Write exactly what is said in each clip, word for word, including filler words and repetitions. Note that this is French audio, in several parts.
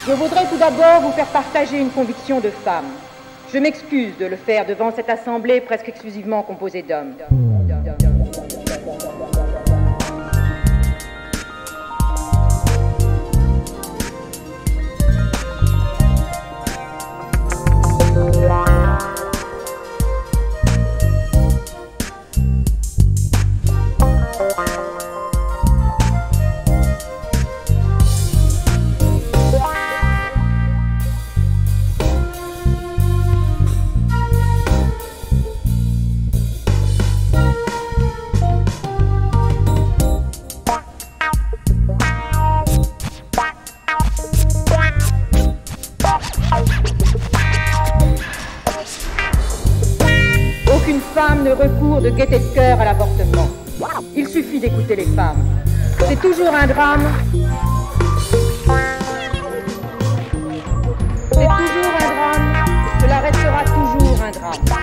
Je voudrais tout d'abord vous faire partager une conviction de femme. Je m'excuse de le faire devant cette assemblée presque exclusivement composée d'hommes. Aucune femme ne recourt de gaieté de cœur à l'avortement. Il suffit d'écouter les femmes. C'est toujours un drame. C'est toujours un drame. Cela restera toujours un drame.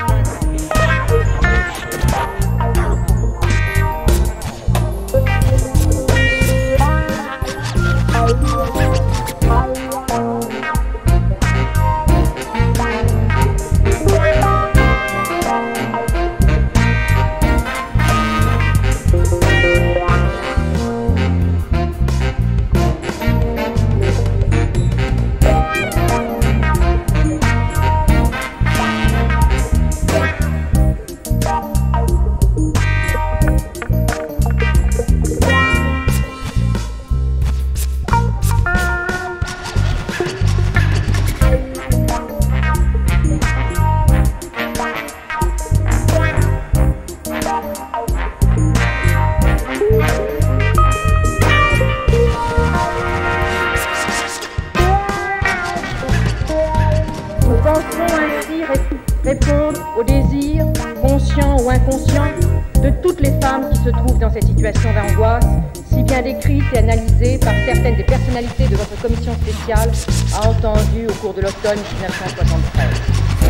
Répondre aux désirs, conscients ou inconscients, de toutes les femmes qui se trouvent dans cette situation d'angoisse, si bien décrite et analysée par certaines des personnalités de votre commission spéciale, a entendu au cours de l'automne mille neuf cent soixante-treize.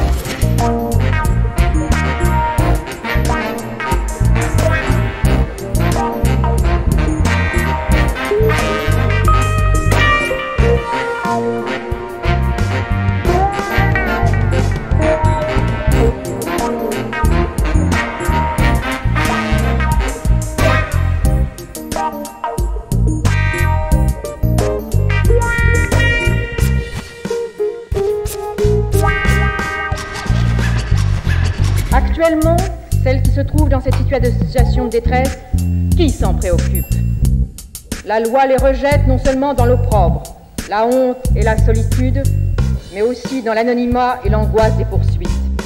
Actuellement, celles qui se trouvent dans cette situation de détresse, qui s'en préoccupe? La loi les rejette non seulement dans l'opprobre, la honte et la solitude, mais aussi dans l'anonymat et l'angoisse des poursuites.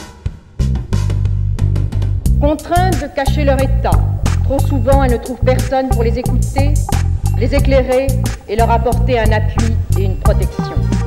Contraintes de cacher leur état, trop souvent elles ne trouvent personne pour les écouter, les éclairer et leur apporter un appui et une protection.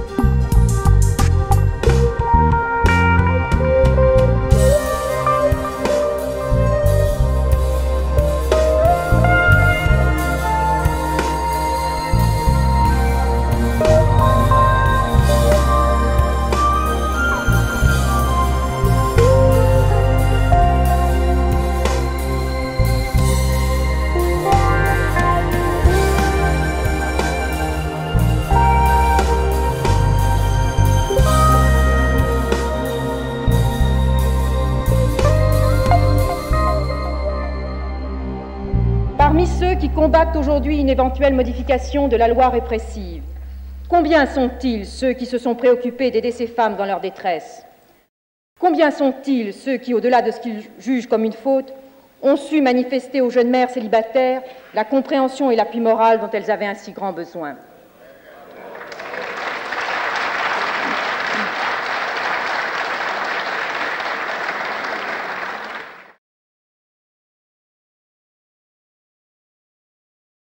Parmi ceux qui combattent aujourd'hui une éventuelle modification de la loi répressive, combien sont-ils ceux qui se sont préoccupés d'aider ces femmes dans leur détresse? Combien sont-ils ceux qui, au-delà de ce qu'ils jugent comme une faute, ont su manifester aux jeunes mères célibataires la compréhension et l'appui moral dont elles avaient un si grand besoin?